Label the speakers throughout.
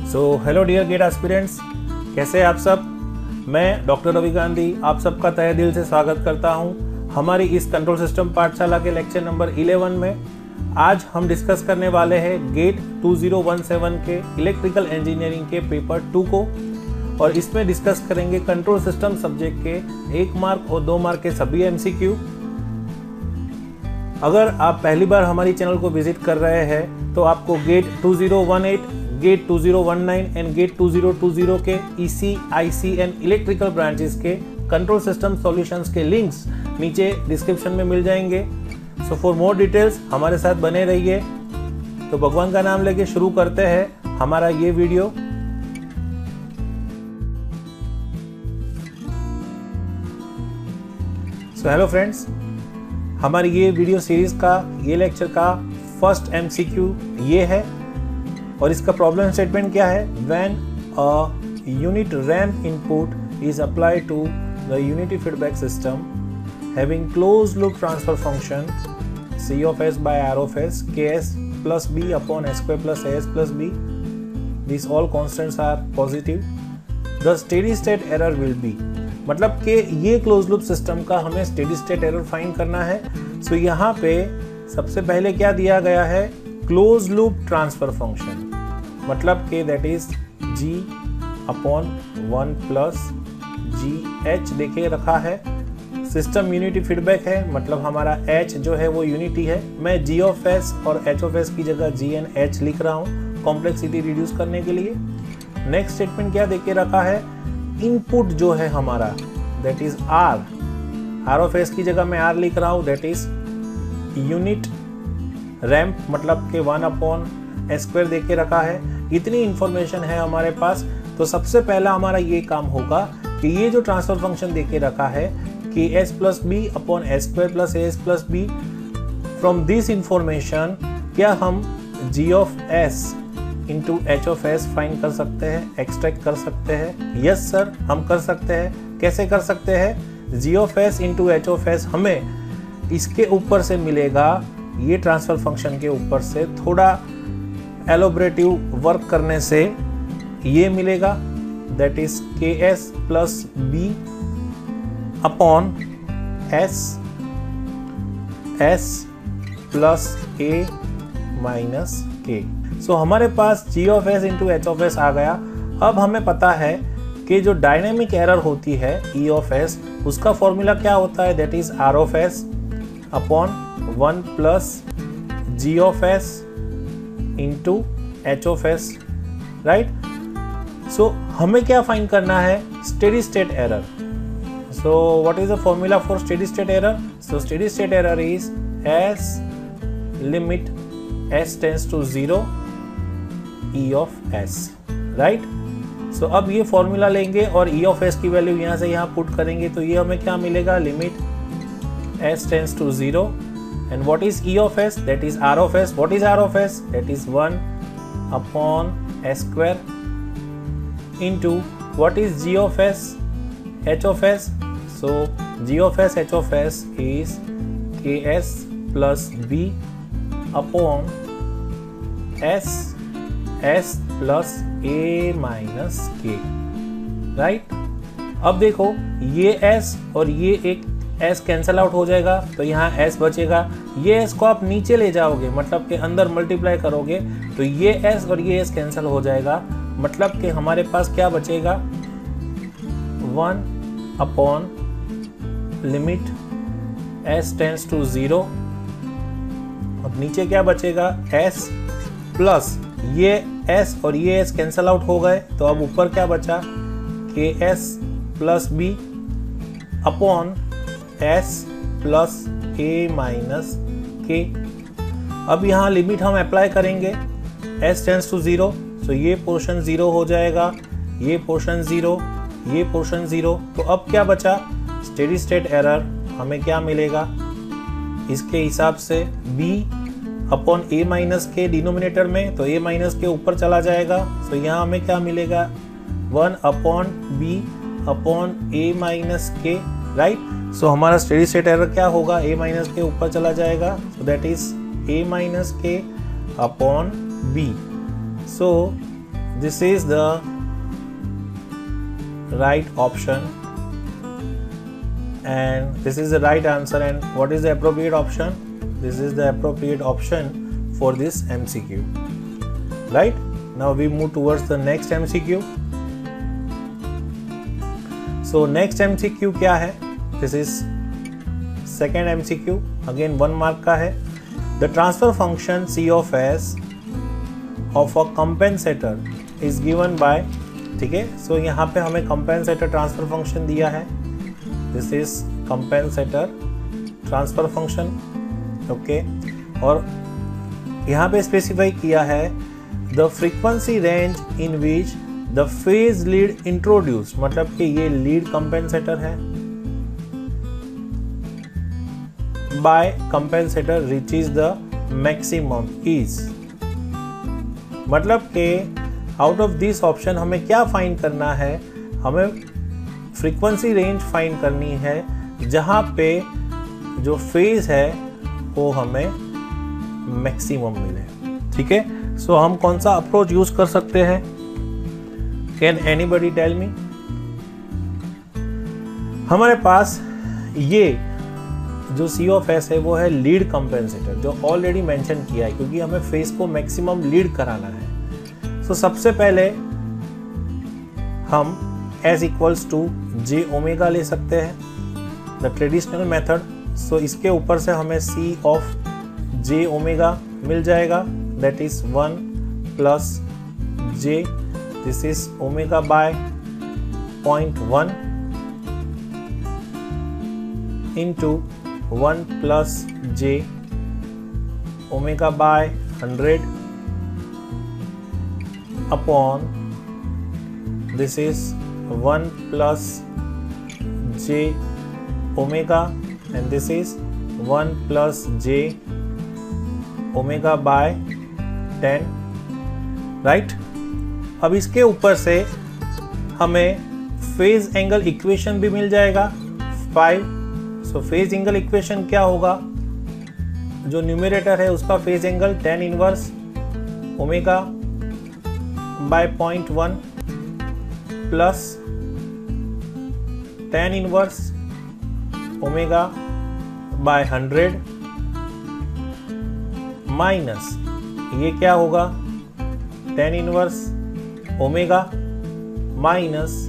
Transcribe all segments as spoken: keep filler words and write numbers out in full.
Speaker 1: सो hello dear GATE aspirants, कैसे आप सब। मैं डॉक्टर रवि गांधी आप सबका तहे दिल से स्वागत करता हूं हमारी इस कंट्रोल सिस्टम पाठशाला के लेक्चर नंबर इलेवन में। आज हम डिस्कस करने वाले हैं GATE two zero one seven के इलेक्ट्रिकल इंजीनियरिंग के पेपर टू को, और इसमें डिस्कस करेंगे कंट्रोल सिस्टम सब्जेक्ट के एक मार्क और दो मार्क के सभी एमसीक्यू। अगर आप पहली बार हमारी चैनल को विजिट कर रहे हैं तो आपको GATE two zero one eight, GATE two zero one nine and GATE two zero two zero के EC, IC and electrical branches के कंट्रोल सिस्टम सॉल्यूशंस के लिंक्स नीचे डिस्क्रिप्शन में मिल जाएंगे। सो फॉर मोर डिटेल्स हमारे साथ बने रहिए। तो भगवान का नाम लेके शुरू करते हैं हमारा ये वीडियो। सो हेलो फ्रेंड्स, हमारी ये वीडियो सीरीज का ये लेक्चर का फर्स्ट एमसीक्यू ये है, और इसका प्रॉब्लम स्टेटमेंट क्या है। When a unit ramp input is applied to the unity feedback system having close loop transfer function C of S by R of S K S plus B upon S square plus A S plus B, this all constants are positive, the steady state error will be. मतलब कि ये close loop system का हमें steady state error find करना है। सो so यहाँ पे सबसे पहले क्या दिया गया है, क्लोज लूप ट्रांसफर फंक्शन, मतलब कि that is G upon one plus G H देखे रखा है। सिस्टम यूनिटी फीडबैक है, मतलब हमारा एच जो है वो यूनिटी है। मैं जी ऑफ एस और एच ऑफ एस की जगह जी एन एच लिख रहा हूँ कॉम्प्लेक्सिटी रिड्यूस करने के लिए। नेक्स्ट स्टेटमेंट क्या देके रखा है, इनपुट जो है हमारा that is R, R of S की जगह मैं आर लिख रहा हूँ, दैट इज यूनिट रैंप, मतलब के वन अपॉन एस स्क्वायर देके रखा है। इतनी इंफॉर्मेशन है हमारे पास। तो सबसे पहला हमारा ये काम होगा कि ये जो ट्रांसफर फंक्शन देके रखा है कि S plus B upon S square plus A S plus B, from this information क्या हम G of S into H of S find कर सकते हैं, एक्सट्रैक्ट कर सकते हैं। यस सर, हम कर सकते हैं। कैसे कर सकते हैं, G of S into H of S हमें इसके ऊपर से मिलेगा, ये ट्रांसफर फंक्शन के ऊपर से थोड़ा एलोबरेटिव वर्क करने से ये मिलेगा, that is K S plus B upon S S plus A minus K. So हमारे पास G of S into H of S आ गया। अब हमें पता है कि जो डायनेमिक एरर होती है ई ऑफ एस, उसका फॉर्मूला क्या होता है, that is R of S upon one plus G of S into H of S, right. So हमें क्या फाइंड करना है, steady state error. So what is the formula for steady state error, so steady state error is S limit S tends to zero E of S, right. So अब ये formula लेंगे और E of S की value यहाँ से यहाँ put करेंगे, तो ये हमें क्या मिलेगा, limit S tends to zero. And what is E of S? That is R of S. What is R of S? That is one upon S square into what is G of S? H of S. So G of S, H of S is K S plus B upon S S plus A minus K. Right? अब देखो ये S और ये एक S cancel out हो जाएगा, तो यहाँ S बचेगा। ये S को आप नीचे ले जाओगे, मतलब कि अंदर मल्टीप्लाई करोगे, तो ये S और ये S कैंसल हो जाएगा, मतलब कि हमारे पास क्या बचेगा, one upon limit S tends to zero, और नीचे क्या बचेगा, S प्लस ये S और ये S कैंसल आउट हो गए, तो अब ऊपर क्या बचा, K S plus B upon S plus A minus K. अब यहाँ लिमिट हम अप्लाई करेंगे, S tends to zero, so ये पोर्शन जीरो हो जाएगा, ये पोर्शन जीरो, ये पोर्शन जीरो। तो अब क्या बचा, स्टेडी स्टेट एरर हमें क्या मिलेगा, इसके हिसाब से B upon A minus K denominator में, तो ए माइनस के ऊपर चला जाएगा, सो यहाँ हमें क्या मिलेगा, one upon B upon A minus K, right. So हमारा स्टेडी स्टेट एरर क्या होगा, a माइनस के ऊपर चला जाएगा, so that is a minus K upon b। So this is the right option and this is the right answer. And what is the appropriate option? This is the appropriate option for this M C Q. Right? Now we move towards the next M C Q. So next M C Q क्या है? This is second M C Q, again one mark का है. The transfer function C of S of a compensator is given by, ठीक है. So यहाँ पे हमें compensator transfer function दिया है. This is compensator transfer function, okay. और यहाँ पे specify किया है the frequency range in which the phase lead introduced, मतलब कि ये lead compensator है. by compensator reaches the maximum is, मतलब कि out of this option हमें क्या फाइंड करना है? हमें फ्रीक्वेंसी रेंज फाइंड करनी है जहाँ पे जो फेज है वो हमें मैक्सिमम मिले. ठीक है. सो so, हम कौन सा अप्रोच यूज कर सकते हैं? Can anybody tell me? हमारे पास ये जो C ऑफ S है वो है लीड कंपेंसेटर, जो ऑलरेडी मेंशन किया है क्योंकि हमें फेस को मैक्सिमम लीड कराना है. सो so, सबसे पहले हम S equals to J omega ले सकते हैं, द ट्रेडिशनल मेथड. सो इसके ऊपर से हमें C ऑफ जे ओमेगा मिल जाएगा, that is one plus J, this is omega by point one into one plus J omega by hundred upon this is one plus J omega and this is one plus J omega by ten. Right. अब इसके ऊपर से हमें phase angle equation भी मिल जाएगा five. So phase angle equation क्या होगा? जो न्यूमरेटर है उसका phase angle tan inverse omega by point one plus tan inverse omega by hundred minus ये क्या होगा? Tan inverse omega minus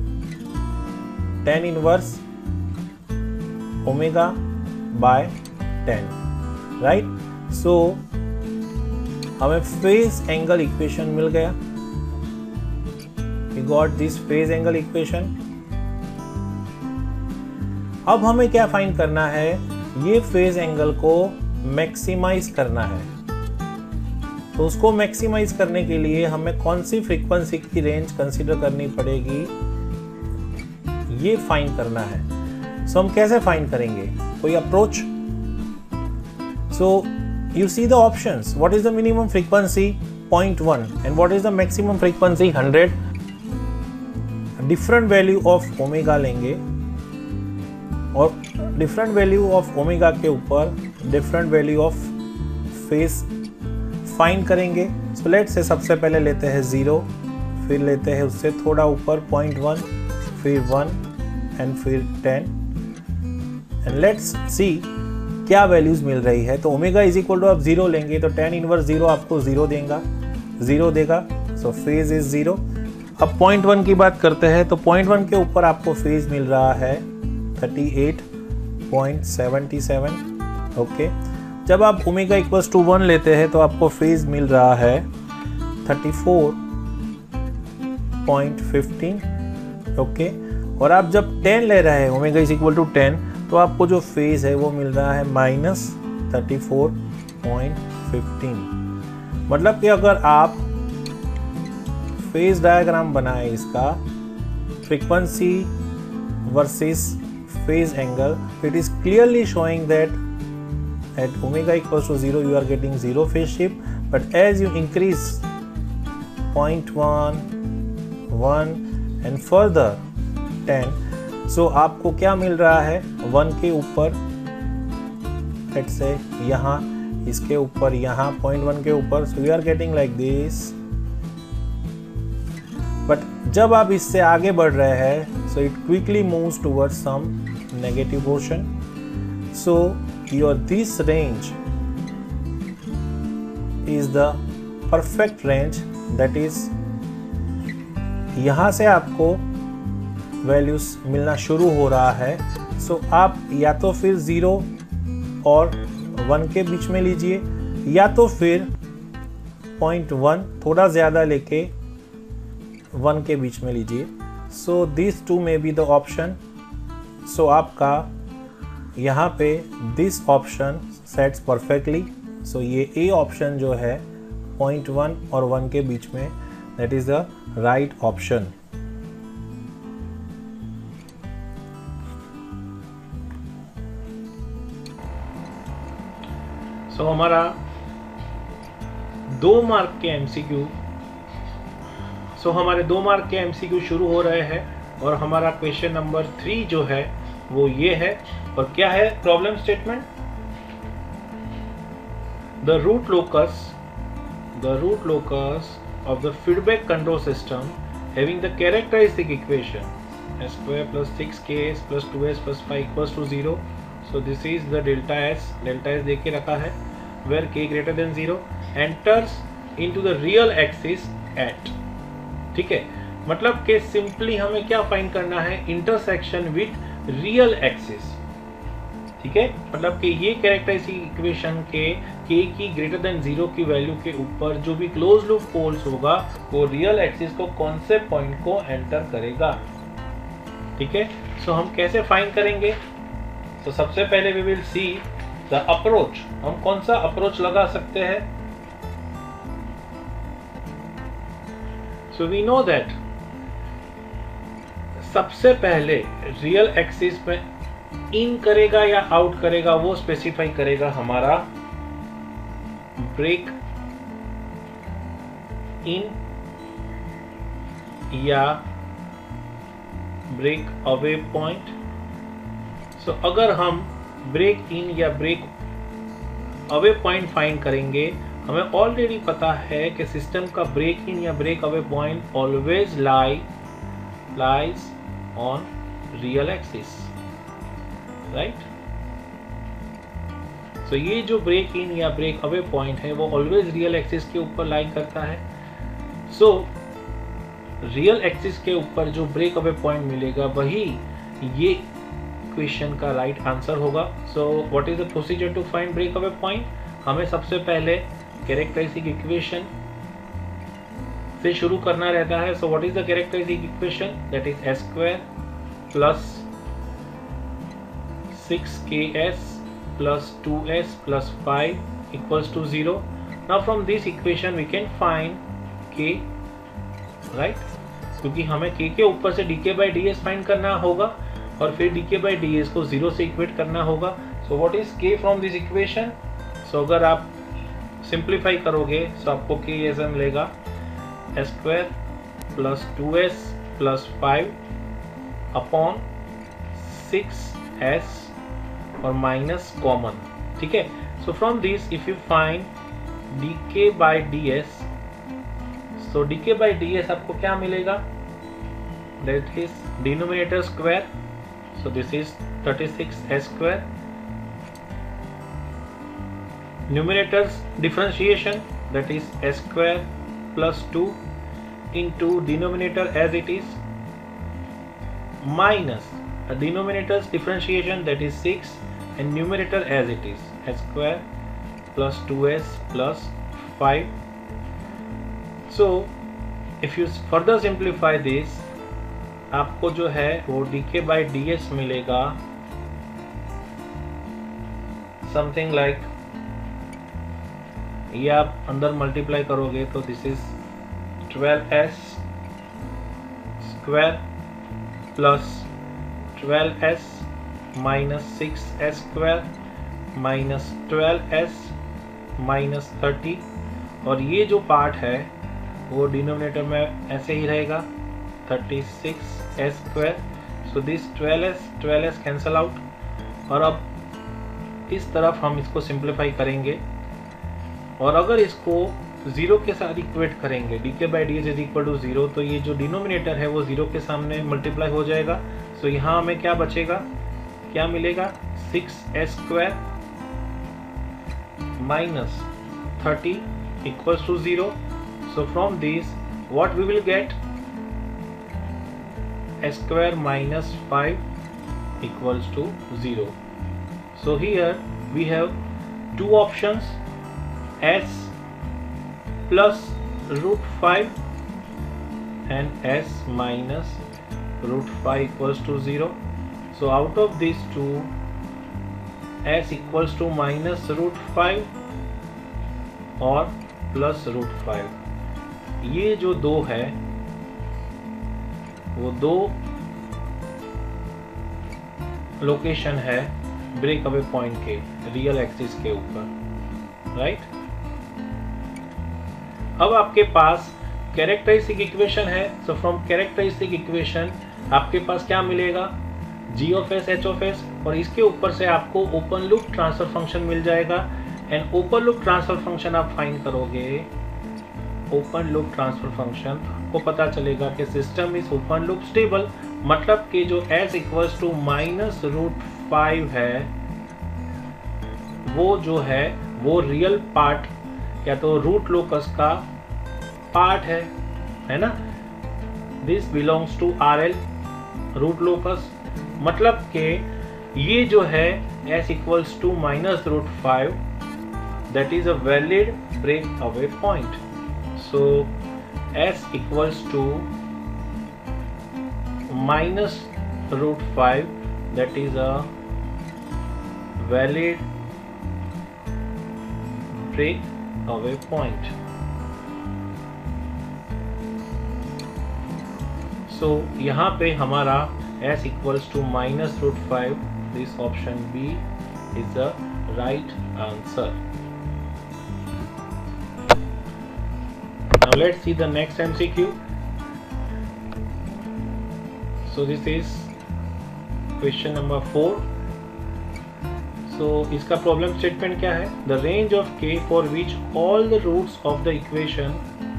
Speaker 1: tan inverse omega by ten. Right. So हमें phase angle equation मिल गया. We got this phase angle equation. अब हमें क्या find करना है? ये फेज एंगल को मैक्सिमाइज करना है. तो उसको मैक्सिमाइज करने के लिए हमें कौन सी फ्रीक्वेंसी की रेंज कंसीडर करनी पड़ेगी, ये फाइंड करना है. सो so, हम कैसे फाइंड करेंगे? कोई approach? So you see the options. What is the minimum frequency? Point one and what is the maximum frequency? Hundred. Different value of omega लेंगे और डिफरेंट वैल्यू ऑफ ओमेगा के ऊपर different value of phase find करेंगे. So let's say सबसे पहले लेते हैं zero, फिर लेते हैं उससे थोड़ा ऊपर पॉइंट वन, फिर वन एंड फिर टेन. एंड लेट्स सी क्या वैल्यूज मिल रही है. तो ओमेगा इज इक्वल टू आप जीरो लेंगे तो टेन इनवर्स जीरो आपको जीरो देगा जीरो देगा सो फेज इज जीरो. अब पॉइंट वन की बात करते हैं. तो पॉइंट वन के ऊपर आपको फेज मिल रहा है thirty eight point seven seven. Okay. जब आप ओमेगा इक्वल्स टू वन लेते हैं तो आपको फेज मिल रहा है thirty four point fifteen. Okay. और आप जब टेन ले रहे हैं, omega is equal to ten, तो आपको जो फेज है वो मिल रहा है minus thirty four point fifteen. मतलब कि अगर आप फेज डायग्राम बनाए इसका frequency versus phase angle, it is clearly showing that at omega equals to zero you are getting zero phase shift, but as you increase zero point one, one and further ten, so आपको क्या मिल रहा है? One के ऊपर let's say यहाँ, इसके ऊपर यहाँ पॉइंट वन के ऊपर, so you are getting like this but जब आप इससे आगे बढ़ रहे हैं so it quickly moves towards some negative portion. So your this range is the perfect range, that is यहाँ से आपको वैल्यूज मिलना शुरू हो रहा है. सो so, आप या तो फिर ज़ीरो और वन के बीच में लीजिए या तो फिर पॉइंट वन थोड़ा ज़्यादा लेके वन के बीच में लीजिए. So this too may be the option. So आपका यहाँ पे this option sets perfectly. So ये ए ऑप्शन जो है पॉइंट वन और वन के बीच में, that is the right option. So so, हमारा दो मार्क के एमसीक्यू सो so, हमारे दो मार्क के एमसीक्यू शुरू हो रहे हैं और हमारा क्वेश्चन नंबर थ्री जो है वो ये है. और क्या है problem statement? The root locus the root locus of the feedback control system having the characteristic equation S square plus six K S plus two S plus five equals to zero. So this is the delta S. Delta S देके रखा है where k greater than zero enters into the real axis at. ठीक है, मतलब कि simply हमें क्या find करना है? Intersection with real axis. ठीक है, मतलब कि ये कैरेक्टरिस्टिक इक्वेशन के k की ग्रेटर देन जीरो की वैल्यू के ऊपर जो भी क्लोज लूप पोल्स होगा वो रियल एक्सिस को कौन से पॉइंट को एंटर करेगा. ठीक है, सो हम कैसे फाइंड करेंगे? तो सबसे पहले we will see the approach. हम कौन सा अप्रोच लगा सकते हैं? सो वी नो दैट सबसे पहले रियल एक्सिस पे इन करेगा या आउट करेगा वो स्पेसिफाई करेगा हमारा ब्रेक इन या ब्रेक अवे पॉइंट. सो अगर हम ब्रेक इन या ब्रेक अवे पॉइंट फाइंड करेंगे, हमें ऑलरेडी पता है कि सिस्टम का ब्रेक इन या break away point always lie lies on real axis, right. So ये जो ब्रेक इन या ब्रेक अवे पॉइंट है वो ऑलवेज रियल एक्सिस के ऊपर लाई करता है. सो रियल एक्सिस के ऊपर जो ब्रेक अवे पॉइंट मिलेगा वही ये क्वेश्चन का राइट right आंसर होगा. So what is the procedure to find break away point? हमें सबसे पहले कैरेक्टरिस्टिक इक्वेशन से शुरू करना रहता है. So what is the characteristic equation? That is S square plus six K S plus two S plus five equals to zero. Now from this equation we can find K, right, क्योंकि हमें के के ऊपर से D K by D S find करना होगा और फिर D K by D S को जीरो से इक्वेट करना होगा. So what is K from this equation? So अगर आप सिंप्लीफाई करोगे तो आपको के ऐसा मिलेगा S square plus two S plus five upon six S और माइनस कॉमन. ठीक है, so from this if you find D K by D S, so D K by D S आपको क्या मिलेगा? That is denominator square. So this is thirty-six s square. Numerators differentiation, that is s square plus two into denominator as it is minus a denominator's differentiation, that is six, and numerator as it is s square plus two s plus five. So if you further simplify this, आपको जो है वो D K by D S मिलेगा something like, ये आप अंदर multiply करोगे तो this is twelve S square plus twelve S minus six S square minus twelve S minus thirty. और ये जो पार्ट है वो डिनोमिनेटर में ऐसे ही रहेगा thirty six S square. So this twelve S twelve S cancel out. और अब इस तरफ हम इसको सिंप्लीफाई करेंगे और अगर इसको जीरो के साथ इक्वेट करेंगे, D K by D H is equal to zero, तो ये जो डिनोमिनेटर है वो जीरो के सामने मल्टीप्लाई हो जाएगा। सो so, यहाँ हमें क्या बचेगा, क्या मिलेगा, six S square minus thirty equals to zero. So from this what we will get, S square minus five equals to zero. So here we have two options, s plus root five and s minus root five equals to zero. So out of these two, s equals to minus root five और plus root five. ये जो दो है वो दो location है break away point के real axis के ऊपर, राइट। अब आपके पास कैरेक्टरिस्टिक इक्वेशन है। सो फ्रॉम कैरेक्टरिस्टिक इक्वेशन आपके पास क्या मिलेगा, G of S H of S, और इसके ऊपर से आपको ओपन लूप ट्रांसफर फंक्शन मिल जाएगा। And open loop transfer function आप फाइंड करोगे, ओपन लूप ट्रांसफर फंक्शन आपको पता चलेगा कि system is open loop stable, मतलब कि जो s equals to minus root five है वो जो है वो रियल पार्ट या तो रूट लोकस का पार्ट है, है ना। This belongs to R L root locus, मतलब कि ये जो है s equals to minus root five, that is a valid break away point. So s equals to minus root five, that is a valid break away point. So यहाँ पे हमारा s equals to minus root five, this option B is the right answer. Now let's see the next M C Q. So this is question number four. So इसका problem statement क्या है, the range of k for which all the roots of the equation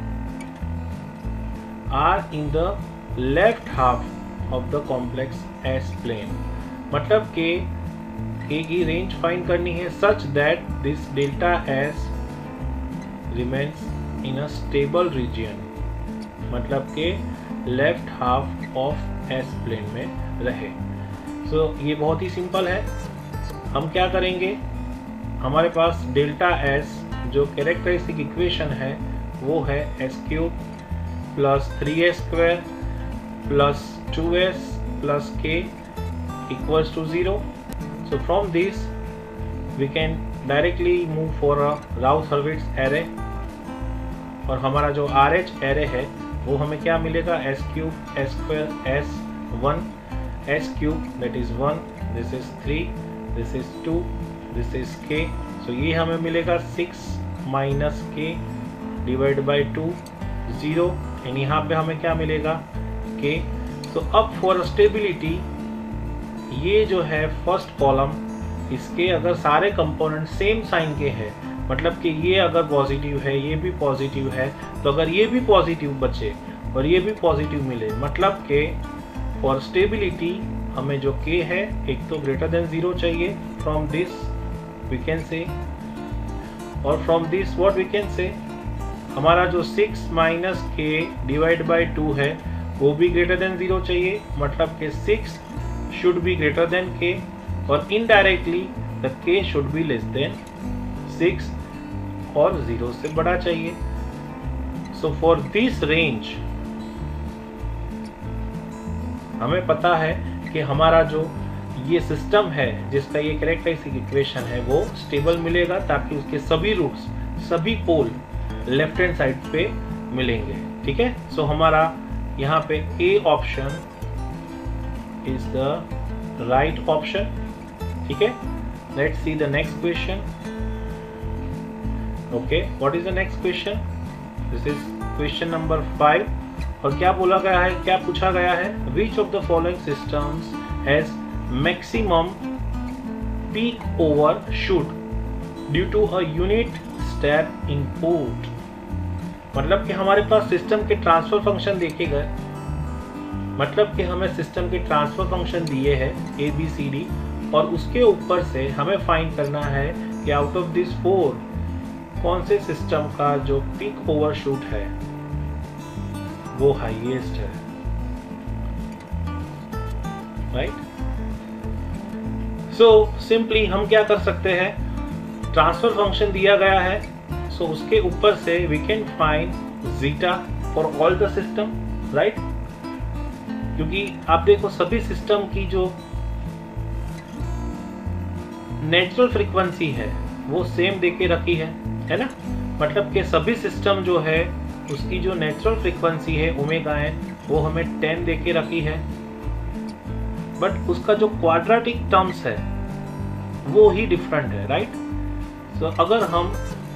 Speaker 1: are in the left half of the complex S plane, मतलब कि k की range find करनी है such that this delta S remains in a stable region, मतलब कि left half of S plane में रहे। सो so, ये बहुत ही सिंपल है। हम क्या करेंगे, हमारे पास डेल्टा एस जो कैरेक्टरिस्टिक इक्वेशन है वो है S cube plus three S square plus two S plus K equals to zero. So from this we can directly move for a Routh Hurwitz array, और हमारा जो आर एच एरे है वो हमें क्या मिलेगा, S cube S square S one, S cube that is one, this is three, this is two, this is K. So ये हमें मिलेगा six minus K divide by two zero, and यहाँ पे हमें क्या मिलेगा, के। तो अब फॉर स्टेबिलिटी ये जो है फर्स्ट कॉलम, इसके अगर सारे कंपोनेंट सेम साइन के हैं, मतलब कि ये अगर पॉजिटिव है ये भी पॉजिटिव है, तो अगर ये भी पॉजिटिव बचे और ये भी पॉजिटिव मिले, मतलब कि फॉर स्टेबिलिटी हमें जो k है एक तो ग्रेटर देन जीरो चाहिए, from this we can say, और from this what we can say, हमारा जो six minus K divide by two है वो भी ग्रेटर देन जीरो चाहिए, मतलब कि six should be greater than k, और indirectly the k should be less than six और जीरो से बड़ा चाहिए। सो फॉर दिस रेंज हमें पता है कि हमारा जो ये सिस्टम है जिसका ये कैरेक्टरिस्टिक इक्वेशन है वो स्टेबल मिलेगा, ताकि उसके सभी रूट्स सभी पोल लेफ्ट हैंड साइड पे मिलेंगे, ठीक है। सो so, हमारा यहाँ पे A option is the right option, ठीक है। Let's see the next question. Okay, what is the next question, this is question number five, और क्या बोला गया है, क्या पूछा गया है, which of the following systems has maximum peak overshoot due to a unit step input. मतलब कि हमारे पास सिस्टम के ट्रांसफर फंक्शन देखे गए, मतलब कि हमें सिस्टम के ट्रांसफर फंक्शन दिए हैं ए बी सी डी, और उसके ऊपर से हमें फाइंड करना है कि आउट ऑफ दिस फोर कौन से सिस्टम का जो पीक ओवरशूट है वो हाईएस्ट है, राइट। सो सिंपली हम क्या कर सकते हैं, ट्रांसफर फंक्शन दिया गया है, सो so उसके ऊपर से we can find zeta for all the system, right. क्योंकि आप देखो सभी सिस्टम की जो नेचुरल फ्रीक्वेंसी है वो सेम देके रखी है है ना। मतलब कि सभी सिस्टम जो है उसकी जो नेचुरल फ्रीक्वेंसी है ओमेगा है वो हमें टेन देके रखी है, बट उसका जो क्वाड्रेटिक टर्म्स है वो ही डिफरेंट है, राइट। सो so, अगर हम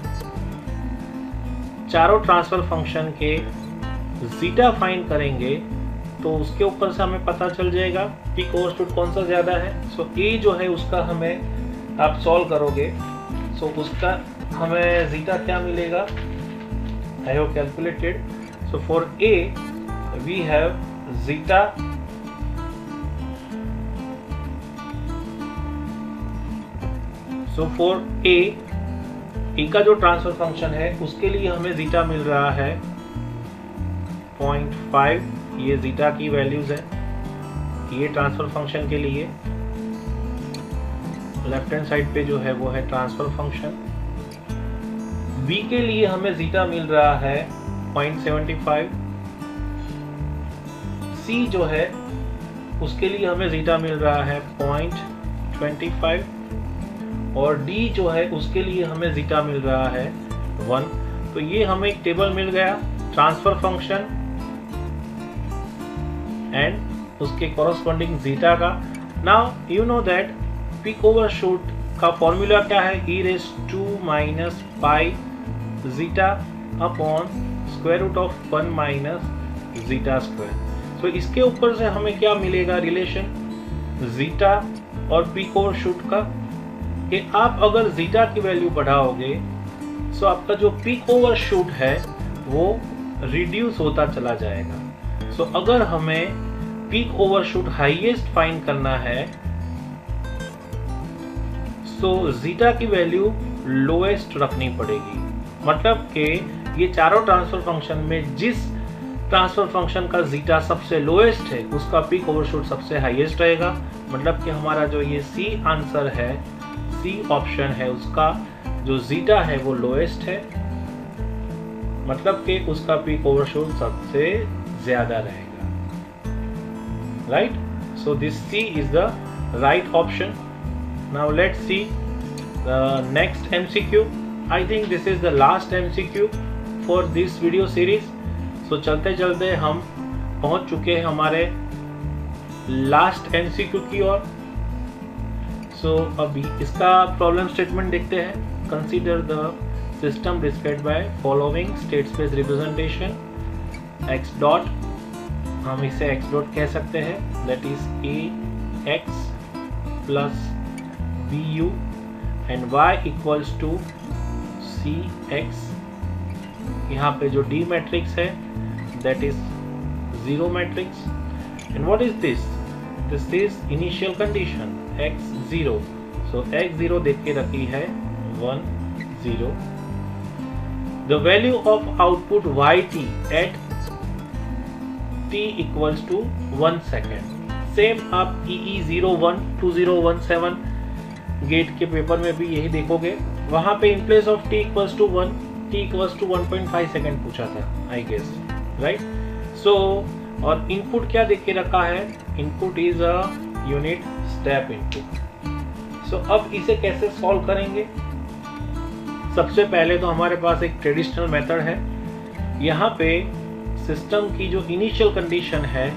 Speaker 1: चारों ट्रांसफर फंक्शन के जीटा फाइंड करेंगे तो उसके ऊपर से हमें पता चल जाएगा पीक ओवरशूट कौन सा ज्यादा है। सो so, ए जो है उसका हमें आप सॉल्व करोगे, सो so, उसका हमें जीटा क्या मिलेगा, I have calculated. So for A we have zeta so for A A का जो ट्रांसफर फंक्शन है उसके लिए हमें जीटा मिल रहा है पॉइंट फाइव, ये जीटा की वैल्यूज है ये ट्रांसफर फंक्शन के लिए। लेफ्ट हैंड साइड पे जो है वो है ट्रांसफर फंक्शन। v के लिए हमें जीटा मिल रहा है पॉइंट सेवेंटी फाइव, c जो है उसके लिए हमें जीटा मिल रहा है पॉइंट ट्वेंटी फाइव, और d जो है उसके लिए हमें जीटा मिल रहा है वन। तो ये हमें एक टेबल मिल गया ट्रांसफर फंक्शन एंड उसके कॉरस्पॉन्डिंग जीटा का। Now you know that peak overshoot का फॉर्मूला क्या है, e raise to minus pi zeta upon square root of one minus zeta square. So इसके ऊपर से हमें क्या मिलेगा रिलेशन जीटा और पीक ओवरशूट का, कि आप अगर जीटा की वैल्यू बढ़ाओगे सो आपका जो पीक ओवरशूट है वो रिड्यूस होता चला जाएगा। सो अगर हमें पीक ओवरशूट हाईएस्ट फाइंड करना है सो जीटा की वैल्यू लोएस्ट रखनी पड़ेगी। मतलब कि ये चारों ट्रांसफर फंक्शन में जिस ट्रांसफर फंक्शन का जीटा सबसे लोएस्ट है उसका पीक ओवरशूट सबसे हाईएस्ट रहेगा। मतलब कि हमारा जो ये सी आंसर है, सी ऑप्शन है, उसका जो जीटा है वो लोएस्ट है, मतलब कि उसका पीक ओवरशूट सबसे ज्यादा रहेगा, right. So this C is the right option. Now let's see the next MCQ. I think this is the last MCQ for this video series. So चलते चलते हम पहुंच चुके हैं हमारे लास्ट एमसीक्यू की ओर। सो so, अभी इसका प्रॉब्लम स्टेटमेंट देखते हैं। Consider the system described by following state space representation X dot, हम इसे एक्स डॉट कह सकते हैं, that is A X plus B U and Y equals to C X. यहाँ पे जो डी मैट्रिक्स है that is zero matrix. And what is this, this is initial condition x zero, so x zero देख के रखी है one zero। The value of output yt at t equals to one second। Same आप E E zero one two zero one seven GATE के paper में भी यही देखोगे, वहां पे in place of t equals to one, t equals to one point five second पूछा था आई गेस, राइट। सो और इनपुट क्या देख के रखा है, input is a unit step input. So अब इसे कैसे सॉल्व करेंगे, सबसे पहले तो हमारे पास एक ट्रेडिशनल मेथड है। यहाँ पे सिस्टम की जो इनिशियल कंडीशन है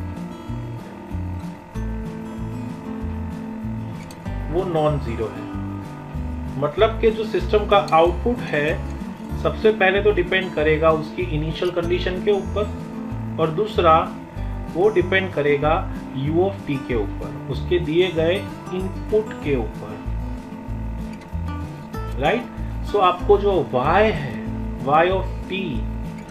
Speaker 1: वो नॉन जीरो है, मतलब कि जो सिस्टम का आउटपुट है सबसे पहले तो डिपेंड करेगा उसकी इनिशियल कंडीशन के ऊपर, और दूसरा वो डिपेंड करेगा u ऑफ t के ऊपर, उसके दिए गए इनपुट के ऊपर, राइट। सो आपको जो y है, y ऑफ t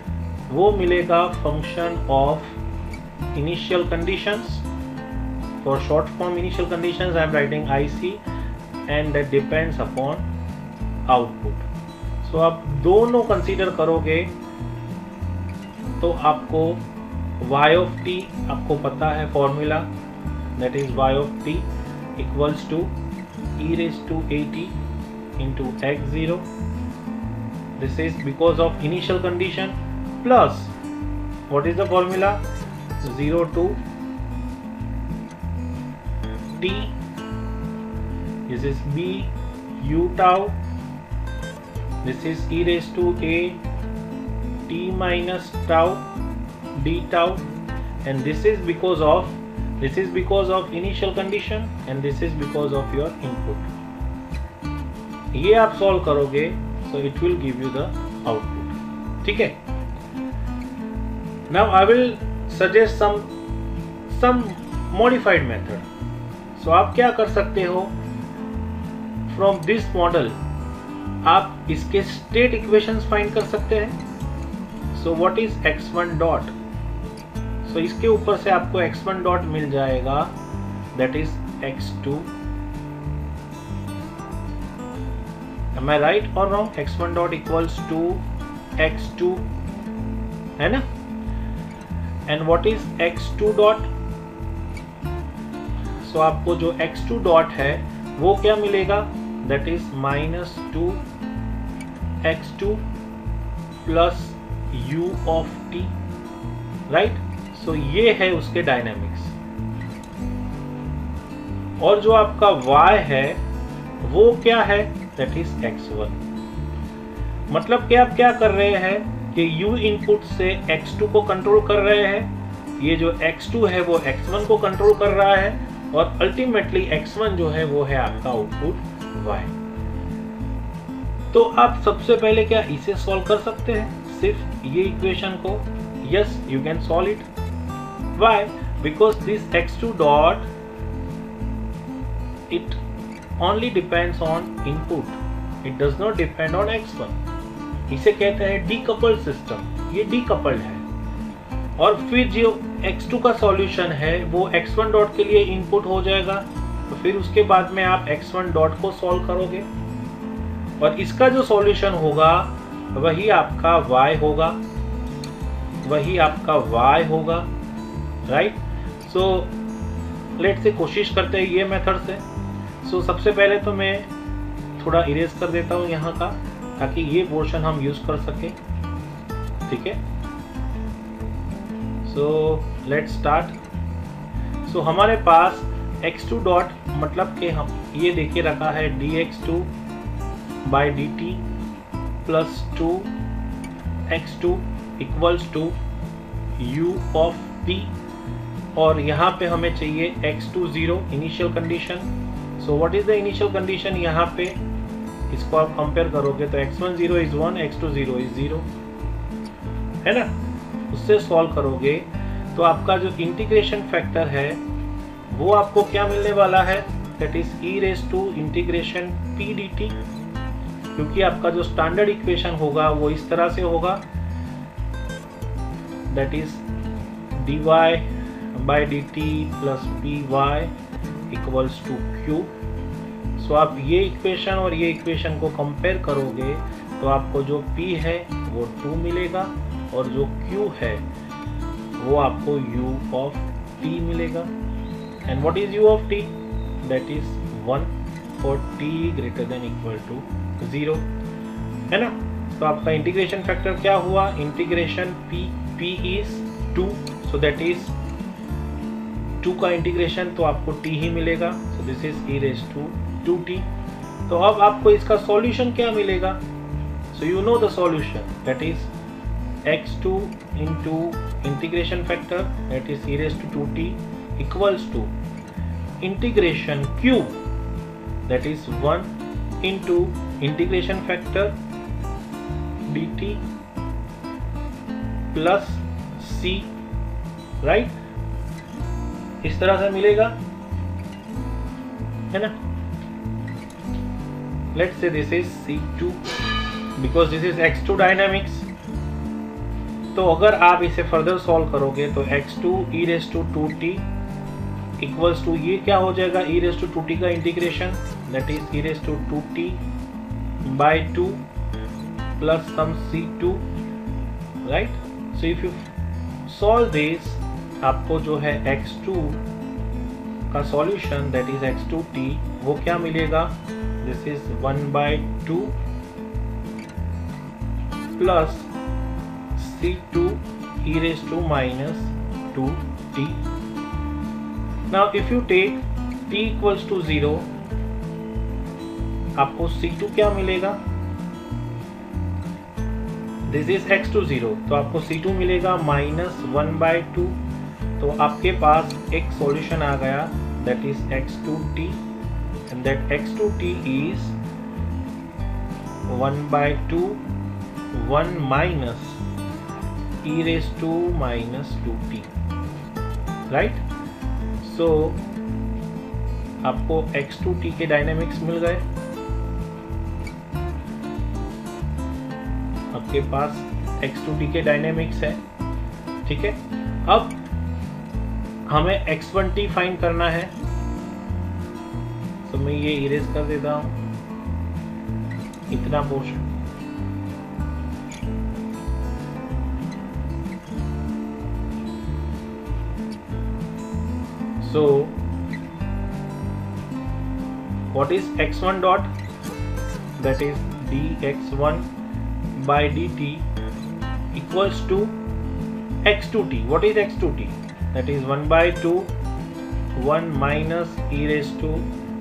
Speaker 1: वो मिलेगा function of initial conditions. For short form initial conditions I am writing I C and that depends upon output. So आप दोनों कंसीडर करोगे तो आपको y of t आपको पता है formula, that is y of t equals to e raised to at into x zero. This is because of initial condition plus what is the formula? zero to t. This is b u tau. This is e raised to a t minus tau d tau, and this is because of this is because of initial condition and this is because of your input. ये आप solve करोगे so it will give you the output. ठीक है. Now I will suggest some some modified method. So आप क्या कर सकते हो? From this model आप इसके स्टेट इक्वेशंस फाइंड कर सकते हैं. So what is X one dot? So इसके ऊपर से आपको एक्स वन dot मिल जाएगा, that is X two. Am I right or wrong? X one dot equals to X two, है ना? And what is X two dot? So आपको जो x two dot है वो क्या मिलेगा? That is minus two X two plus u of t, right? So ये है उसके डायनेमिक्स. और जो आपका y है वो क्या है? That is X one. मतलब कि आप क्या कर रहे हैं कि u इनपुट से एक्स टू को कंट्रोल कर रहे हैं, ये जो एक्स टू है वो एक्स वन को कंट्रोल कर रहा है, और अल्टीमेटली एक्स वन जो है वो है आपका आउटपुट y. तो आप सबसे पहले क्या इसे सॉल्व कर सकते हैं, सिर्फ ये इक्वेशन को? Yes, you can solve it. Why? Because this X two dot it only depends on input. It does not depend on X one. इसे कहते हैं decoupled system. ये decoupled है. और फिर जो एक्स टू का सॉल्यूशन है वो एक्स वन dot के लिए इनपुट हो जाएगा. तो फिर उसके बाद में आप एक्स वन dot को सॉल्व करोगे और इसका जो सॉल्यूशन होगा वही आपका y होगा, वही आपका y होगा, राइट? सो लेट्स से कोशिश करते हैं ये मेथड से. सो so, सबसे पहले तो मैं थोड़ा इरेज कर देता हूँ यहाँ का, ताकि ये पोर्शन हम यूज कर सके. ठीक है. So let's start. सो हमारे पास एक्स टू डॉट मतलब कि हम ये देखे रखा है D X two by D T plus two X two equals to U of T, और यहाँ पे हमें चाहिए X two zero initial condition. So what is the initial condition? यहाँ पे इसको आप कंपेयर करोगे तो X one zero is one, X two zero is zero, है ना? उससे सॉल्व करोगे तो आपका जो इंटीग्रेशन फैक्टर है वो आपको क्या मिलने वाला है? That is E raise to integration P D T, क्योंकि आपका जो स्टैंडर्ड इक्वेशन होगा वो इस तरह से होगा, that is D Y by D T plus P Y equals to Q. So आप ये इक्वेशन और ये इक्वेशन को कंपेयर करोगे तो आपको जो p है वो टू मिलेगा और जो q है वो आपको u ऑफ t मिलेगा. And what is u of t? That is one for t greater than equal to zero, है ना? तो आपका इंटीग्रेशन फैक्टर क्या हुआ? Integration p p is two, so that is two का इंटीग्रेशन तो आपको t ही मिलेगा. So this is e raise to two T. तो अब आपको इसका सॉल्यूशन क्या मिलेगा? So you know the solution, that is X to into integration factor that is e raise to two T equals to integration q that is one into integration factor dt plus c, right? इस तरह से मिलेगा, है ना? Let's say this is C two because this is X two dynamics. तो अगर आप इसे फर्दर सॉल्व करोगे तो X two E raise to two T equals to ये क्या हो जाएगा, E raise to two T का integration that is E raise to two T by two plus some C two, right. So if you solve this आपको जो है X two का solution that is X two T वो क्या मिलेगा, this is one by two plus C two E raise to minus two T. Now if you take t equals to zero आपको C two क्या मिलेगा, this is X two zero, तो आपको C two मिलेगा minus one by two. तो आपके पास एक सॉल्यूशन आ गया that is X two T and that X two T is one by two one minus E raise to minus two T, right. सो आपको एक्स टू टी के dynamics मिल गए, आपके पास एक्स टू टी के dynamics है, ठीक है। अब हमें एक्स वन टी फाइंड करना है, तो मैं ये इरेज कर देता हूं इतना portion. So what is x one dot, that is dx one by dt equals to x two t. What is x two t? That is one by two one minus e raised to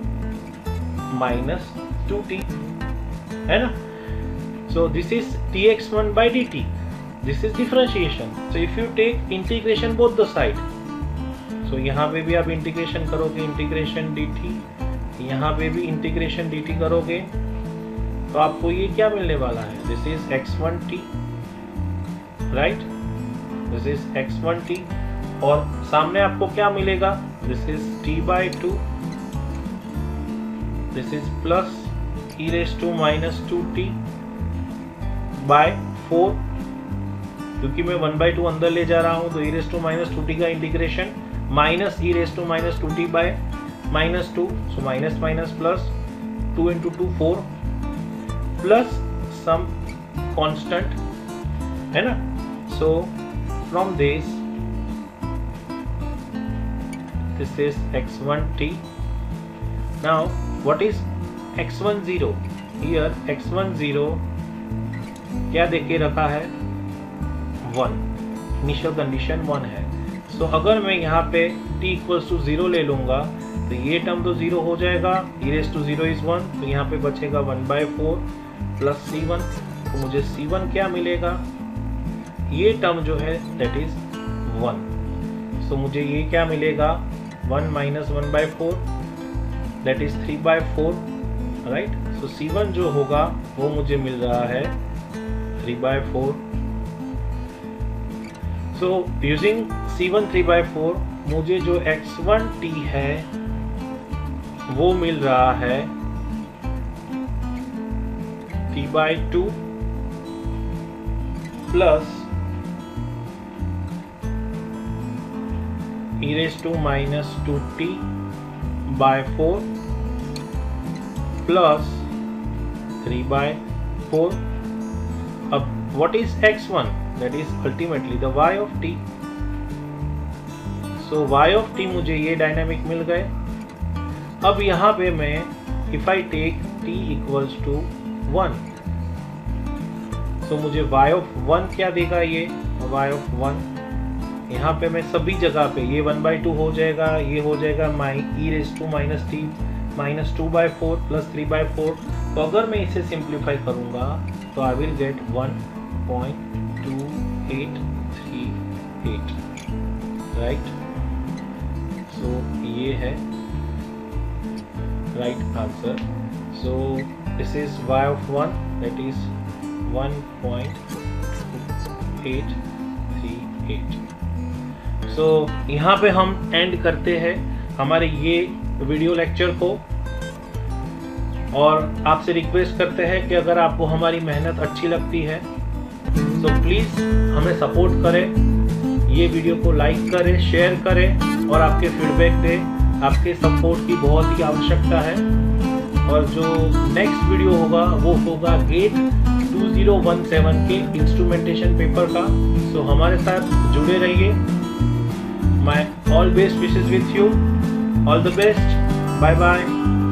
Speaker 1: minus two t, है ना। So this is dx one by dt. This is differentiation. So if you take integration both the side, तो यहाँ पे भी आप integration करोगे integration D T, यहाँ पे भी इंटीग्रेशन डी टी करोगे तो आपको ये क्या मिलने वाला है, this is X one T, right, this is X one T. और सामने आपको क्या मिलेगा, this is T by two, this is plus E raise to minus two T by four, क्योंकि मैं वन बाई टू अंदर ले जा रहा हूँ तो E raise to minus two T का integration minus E raise to minus two T by minus two, so minus minus plus two into two four plus some constant, है ना। So from this this is X one T. Now what is X one zero, here X one zero क्या देके रखा है, one, initial condition one है। तो अगर मैं यहाँ पे t इक्वल्स टू जीरो ले लूंगा तो ये टर्म तो जीरो हो जाएगा, e raise to zero is one, तो यहाँ पे बचेगा one by four plus C one, तो मुझे सी वन क्या मिलेगा, ये टर्म जो है दैट इज वन। सो मुझे ये क्या मिलेगा, one minus one by four that is three by four, right. So C one जो होगा वो मुझे मिल रहा है three by four. So using C one three by four मुझे जो एक्स वन टी है वो मिल रहा है three by two plus E raise to minus two T by four plus three by four. अब what is X one, that is ultimately the y of t. So y of t मुझे ये dynamic मिल गए। अब यहाँ पे मैं if I take t equals to one, so मुझे y of वन क्या देगा, ये y of वन, यहाँ पे मैं सभी जगह पे ये वन बाई टू हो जाएगा, ये हो जाएगा my e raise to minus t minus two by four plus three by four. तो अगर मैं इसे सिंप्लीफाई करूँगा तो I will get one point two eight three eight, right. So ये है right answer. So this is y of one that is one point eight three eight. सो यहाँ पे हम एंड करते हैं हमारे ये वीडियो लेक्चर को, और आपसे रिक्वेस्ट करते हैं कि अगर आपको हमारी मेहनत अच्छी लगती है सो प्लीज़ हमें सपोर्ट करें, ये वीडियो को लाइक करें, शेयर करें और आपके फीडबैक दें। आपके सपोर्ट की बहुत ही आवश्यकता है। और जो नेक्स्ट वीडियो होगा वो होगा GATE two zero one seven के इंस्ट्रूमेंटेशन पेपर का। सो हमारे साथ जुड़े रहिए। My all best wishes with you. All the best. Bye bye.